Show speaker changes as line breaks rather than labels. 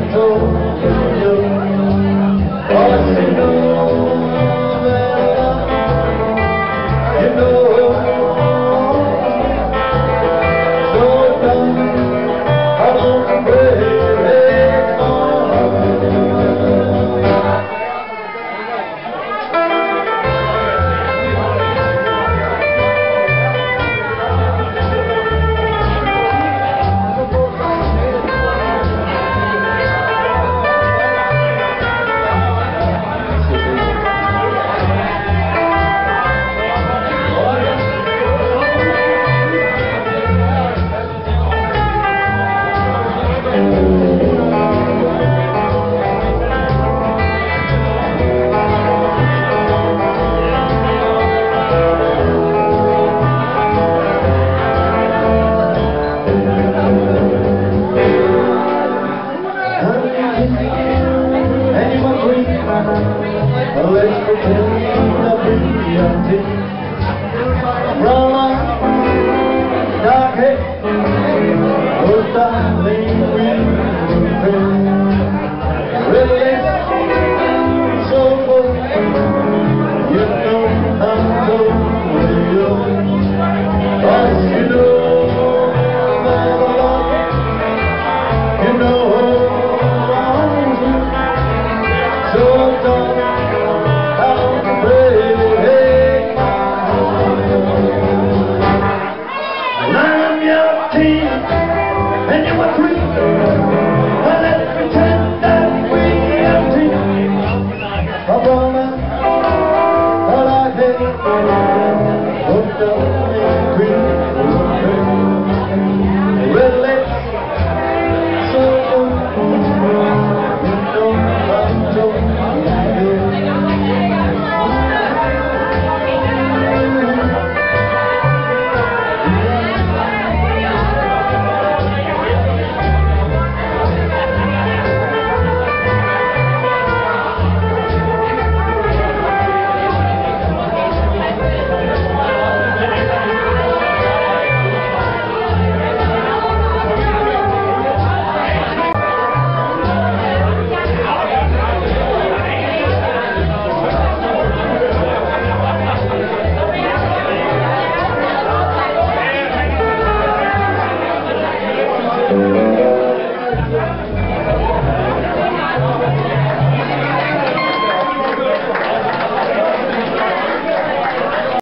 Let's pretend to be empty. Brown eyes, dark hair, oh darling, we pretend. Red lips, so full, you know I'm totally yours. 'Cause you know that I love you, you know I do. So don't and you were free. Well, let's pretend that we empty. A woman, all I did, hooked up.